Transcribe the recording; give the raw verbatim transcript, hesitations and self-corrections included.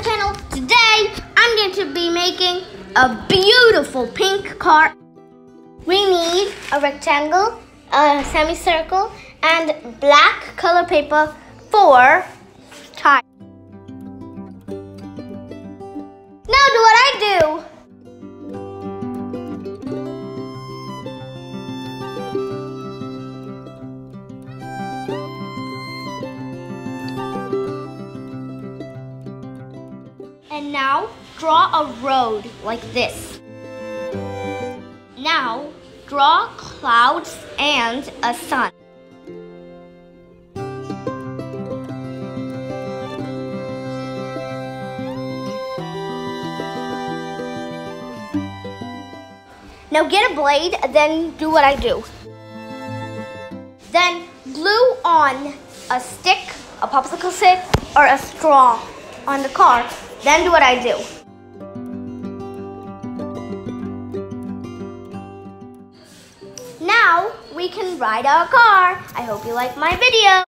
channel. Today, I'm going to be making a beautiful pink car. We need a rectangle, a semicircle, and black color paper for tie. Now do what I do. And now, draw a road like this. Now, draw clouds and a sun. Now get a blade, then do what I do. Then glue on a stick, a popsicle stick, or a straw on the car. Then do what I do. Now we can ride our car. I hope you like my video.